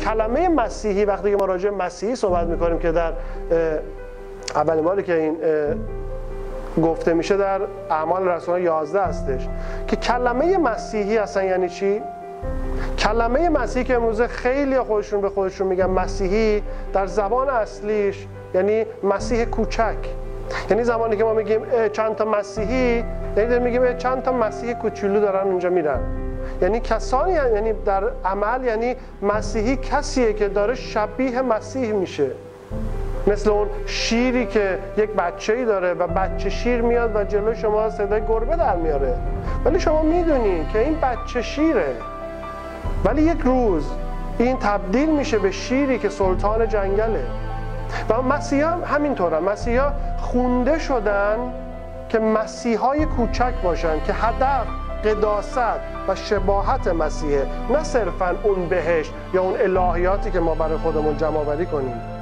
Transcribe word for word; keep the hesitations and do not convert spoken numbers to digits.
کلمه مسیحی وقتی که ما راجع به مسیحی صحبت میکنیم که در اولین باری که این گفته میشه در اعمال رسولان یازده هستش که کلمه مسیحی اصلا یعنی چی؟ کلمه مسیحی که امروزه خیلی خودشون به خودشون میگن مسیحی، در زبان اصلیش یعنی مسیح کوچک. یعنی زمانی که ما میگیم چند تا مسیحی، یعنی میگیم چند تا مسیح کوچولو دارن اونجا میرن. یعنی کسانی، یعنی در عمل یعنی مسیحی کسیه که داره شبیه مسیح میشه، مثل اون شیری که یک بچه‌ای داره و بچه شیر میاد و جلوی شما صدای گربه در میاره، ولی شما میدونین که این بچه شیره، ولی یک روز این تبدیل میشه به شیری که سلطان جنگله. و مسیحا همینطوره، مسیحا خونده شدن که مسیحای کوچک باشن که هدف قداست و شباهت مسیحه، نه صرفا اون بهشت یا اون الهیاتی که ما برای خودمون جمع آوری کنیم.